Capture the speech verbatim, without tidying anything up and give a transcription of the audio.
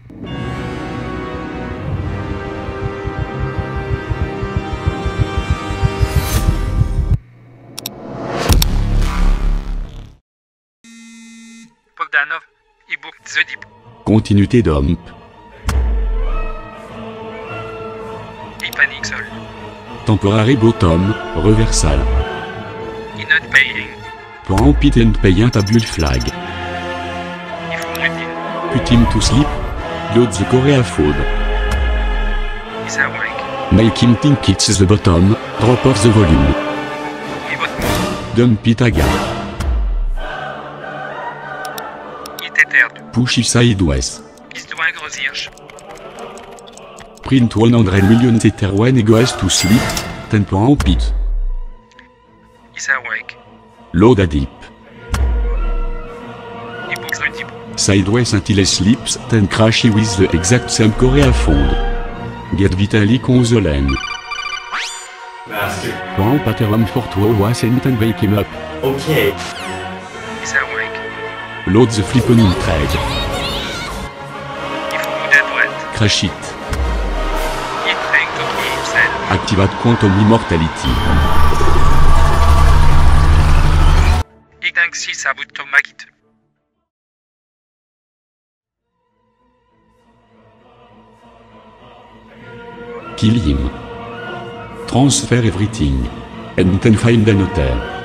Bogdanov, e-book The Deep. Continuité dump. E-Panixol. Temporary bottom, reversal. E-Not Paying. Point pit and pay un table flag. E-Routine. Put him to sleep. Load the Korea food. Is awake. Make him think it's the bottom. Drop off the volume. E-Bottom. Dump it again. E-Tethered. Push it sideways. Is-Doing Hirsch. Print one hundred million tether when goes to sleep. ten point pit. Is awake. Load a deep. E-Book The Deep. Sideways until he sleeps, then crash with the exact same Korea fold. Get Vitalik on the lane. Master. Point pattern for two was and then wake him up. Okay. Is awake. Load the flip on in trade. E-Food Adwet. Crash it. E-Trying to kill himself. Activate quantum immortality. E-Tank six about to make it. Kill him. Transfer everything. And then find an hotel.